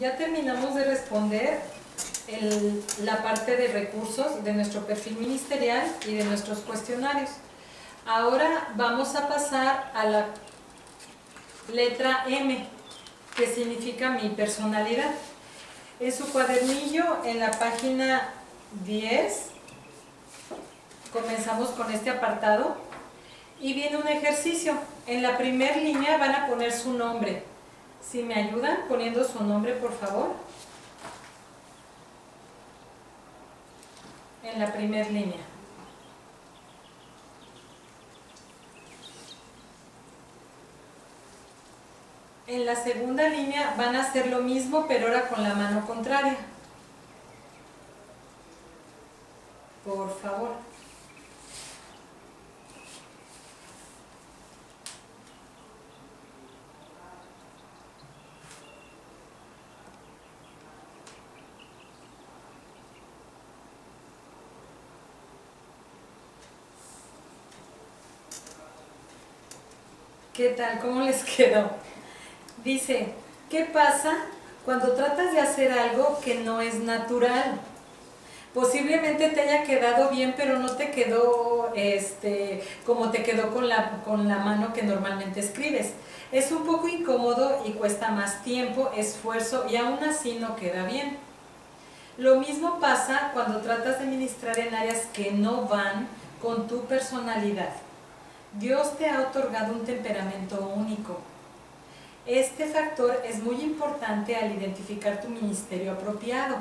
Ya terminamos de responder la parte de recursos de nuestro perfil ministerial y de nuestros cuestionarios. Ahora vamos a pasar a la letra M, que significa mi personalidad. En su cuadernillo, en la página 10, comenzamos con este apartado y viene un ejercicio. En la primera línea van a poner su nombre. Si me ayudan poniendo su nombre, por favor. En la primera línea. En la segunda línea van a hacer lo mismo, pero ahora con la mano contraria. Por favor. ¿Qué tal? ¿Cómo les quedó? Dice, ¿qué pasa cuando tratas de hacer algo que no es natural? Posiblemente te haya quedado bien, pero no te quedó como te quedó con la mano que normalmente escribes. Es un poco incómodo y cuesta más tiempo, esfuerzo y aún así no queda bien. Lo mismo pasa cuando tratas de ministrar en áreas que no van con tu personalidad. Dios te ha otorgado un temperamento único. Este factor es muy importante al identificar tu ministerio apropiado.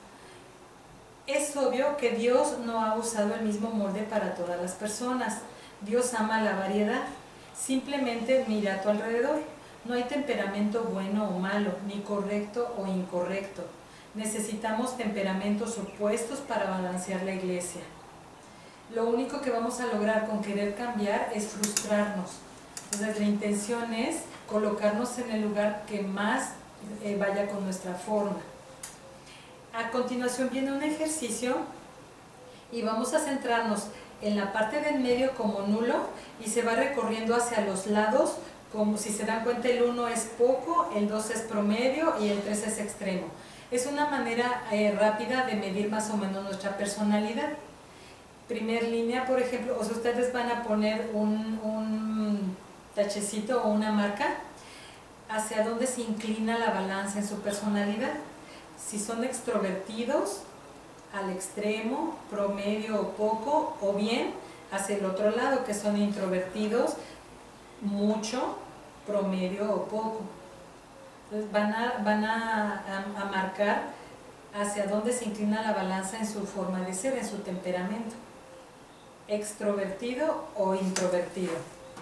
Es obvio que Dios no ha usado el mismo molde para todas las personas. Dios ama la variedad. Simplemente mira a tu alrededor. No hay temperamento bueno o malo, ni correcto o incorrecto. Necesitamos temperamentos opuestos para balancear la iglesia. Lo único que vamos a lograr con querer cambiar es frustrarnos. Entonces la intención es colocarnos en el lugar que más vaya con nuestra forma. A continuación viene un ejercicio y vamos a centrarnos en la parte del medio como nulo y se va recorriendo hacia los lados, como si se dan cuenta el 1 es poco, el 2 es promedio y el 3 es extremo. Es una manera rápida de medir más o menos nuestra personalidad. Primer línea, por ejemplo, o sea, ustedes van a poner un tachecito o una marca hacia donde se inclina la balanza en su personalidad. Si son extrovertidos, al extremo, promedio o poco, o bien hacia el otro lado, que son introvertidos, mucho, promedio o poco. Entonces van a marcar hacia dónde se inclina la balanza en su forma de ser, en su temperamento. Extrovertido o introvertido.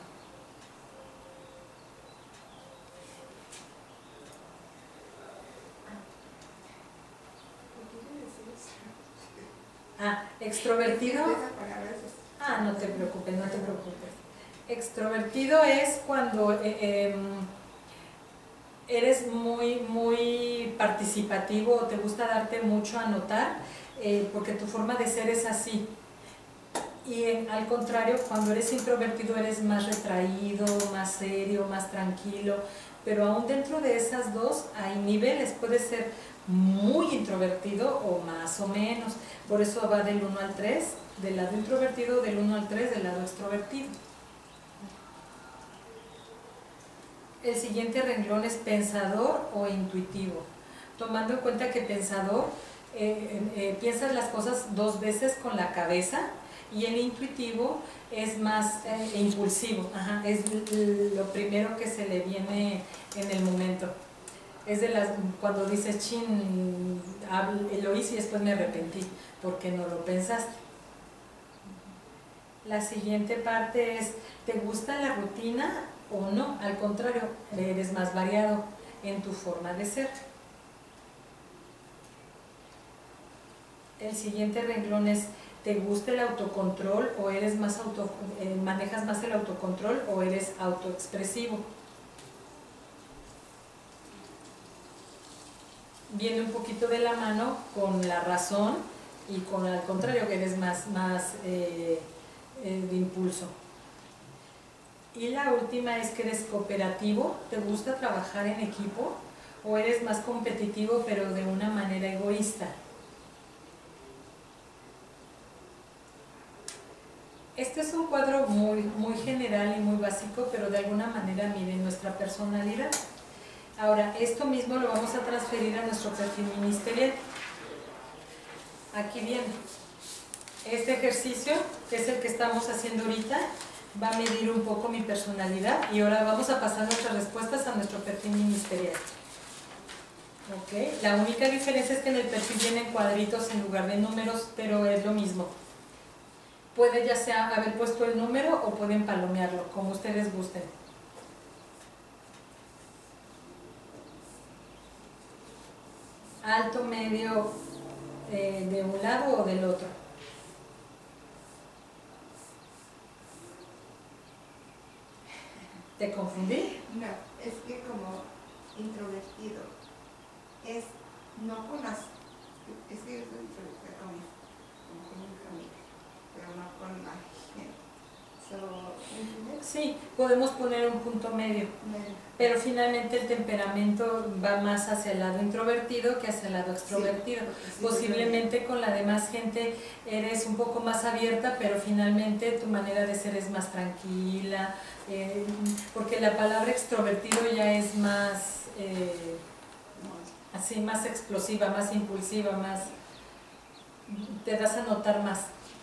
Extrovertido. No te preocupes, no te preocupes. Extrovertido es cuando eres muy participativo o te gusta darte mucho a notar, porque tu forma de ser es así. Y al contrario, cuando eres introvertido eres más retraído, más serio, más tranquilo, pero aún dentro de esas dos hay niveles, puede ser muy introvertido o más o menos, por eso va del 1 al 3, del lado introvertido, del 1 al 3 del lado extrovertido. El siguiente renglón es pensador o intuitivo, tomando en cuenta que pensador, piensas las cosas 2 veces con la cabeza, y el intuitivo es más impulsivo, es lo primero que se le viene en el momento. Es cuando dices, chin, lo hice y después me arrepentí, porque no lo pensaste. La siguiente parte es, ¿te gusta la rutina o no? Al contrario, eres más variado en tu forma de ser. El siguiente renglón es, ¿te gusta el autocontrol o eres más manejas más el autocontrol o eres autoexpresivo? Viene un poquito de la mano con la razón y con al contrario, que eres más de impulso. Y la última es que eres cooperativo, ¿te gusta trabajar en equipo ¿O eres más competitivo pero de una manera egoísta? Este es un cuadro muy general y muy básico, pero de alguna manera mide nuestra personalidad. Ahora, esto mismo lo vamos a transferir a nuestro perfil ministerial. Aquí viene. Este ejercicio, que es el que estamos haciendo ahorita, va a medir un poco mi personalidad y ahora vamos a pasar nuestras respuestas a nuestro perfil ministerial. ¿Ok? La única diferencia es que en el perfil vienen cuadritos en lugar de números, pero es lo mismo. Puede ya sea haber puesto el número o pueden palomearlo, como ustedes gusten. Alto, medio, de un lado o del otro. ¿Te confundí? No, es que como introvertido es no con las... Es que yo soy introvertida con mi familia, pero no con la gente. ¿Entiendes? Sí, podemos poner un punto medio, pero finalmente el temperamento va más hacia el lado introvertido que hacia el lado extrovertido. Sí, posiblemente con la demás gente eres un poco más abierta, pero finalmente tu manera de ser es más tranquila, porque la palabra extrovertido ya es más, así, más explosiva, más impulsiva, más, te das a notar más.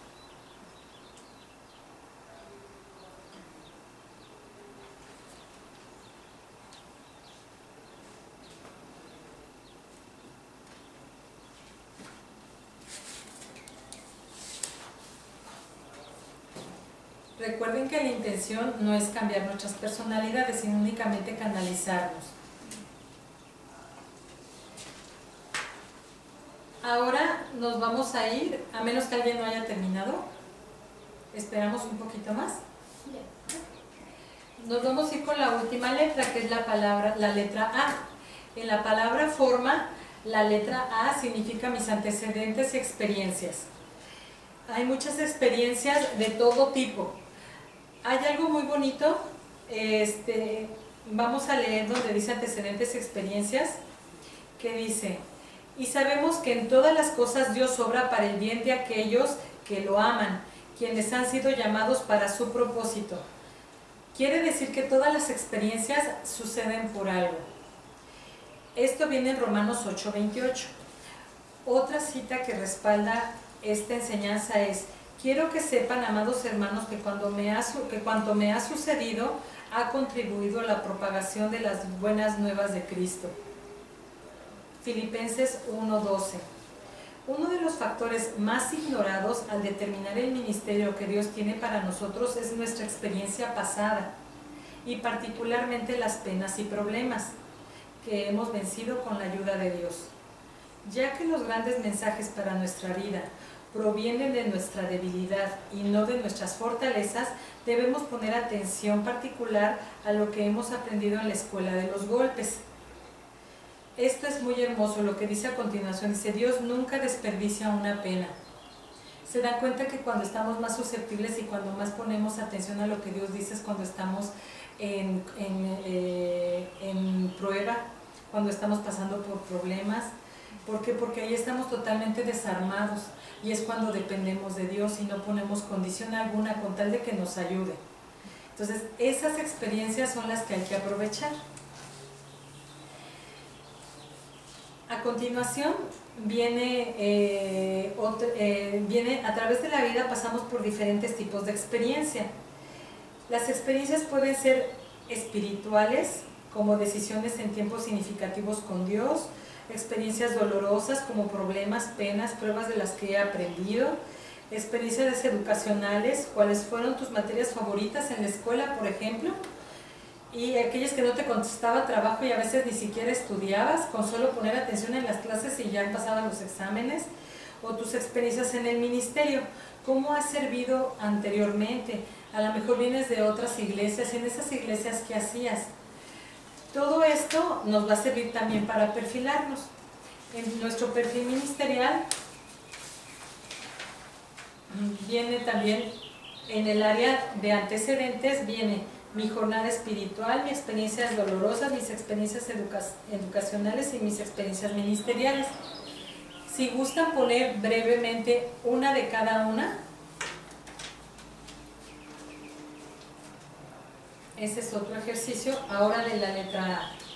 Recuerden que la intención no es cambiar nuestras personalidades, sino únicamente canalizarnos. Ahora nos vamos a ir, a menos que alguien no haya terminado. Esperamos un poquito más. Nos vamos a ir con la última letra, que es la letra A. En la palabra forma, la letra A significa mis antecedentes y experiencias. Hay muchas experiencias de todo tipo. Hay algo muy bonito, vamos a leer donde dice antecedentes y experiencias, que dice: y sabemos que en todas las cosas Dios obra para el bien de aquellos que lo aman, quienes han sido llamados para su propósito. Quiere decir que todas las experiencias suceden por algo. Esto viene en Romanos 8:28. Otra cita que respalda esta enseñanza es: quiero que sepan, amados hermanos, que cuanto me ha sucedido ha contribuido a la propagación de las buenas nuevas de Cristo. Filipenses 1:12. Uno de los factores más ignorados al determinar el ministerio que Dios tiene para nosotros es nuestra experiencia pasada, y particularmente las penas y problemas que hemos vencido con la ayuda de Dios. Ya que los grandes mensajes para nuestra vida provienen de nuestra debilidad y no de nuestras fortalezas, debemos poner atención particular a lo que hemos aprendido en la escuela de los golpes. Esto es muy hermoso, lo que dice a continuación. Dice: Dios nunca desperdicia una pena. Se dan cuenta que cuando estamos más susceptibles y cuando más ponemos atención a lo que Dios dice es cuando estamos en prueba, cuando estamos pasando por problemas. ¿Por qué? Porque ahí estamos totalmente desarmados y es cuando dependemos de Dios y no ponemos condición alguna con tal de que nos ayude. Entonces, esas experiencias son las que hay que aprovechar. A continuación, viene a través de la vida pasamos por diferentes tipos de experiencia. Las experiencias pueden ser espirituales, como decisiones en tiempos significativos con Dios, experiencias dolorosas como problemas, penas, pruebas de las que he aprendido, experiencias educacionales, cuáles fueron tus materias favoritas en la escuela, por ejemplo, y aquellas que no te costaba trabajo y a veces ni siquiera estudiabas, con solo poner atención en las clases y ya pasaban los exámenes, o tus experiencias en el ministerio, cómo has servido anteriormente. A lo mejor vienes de otras iglesias, y en esas iglesias, ¿qué hacías? Todo esto nos va a servir también para perfilarnos. En nuestro perfil ministerial viene también, en el área de antecedentes, viene mi jornada espiritual, mis experiencias dolorosas, mis experiencias educacionales y mis experiencias ministeriales. Si gustan poner brevemente una de cada una, ese es otro ejercicio. Ahora de la letra A.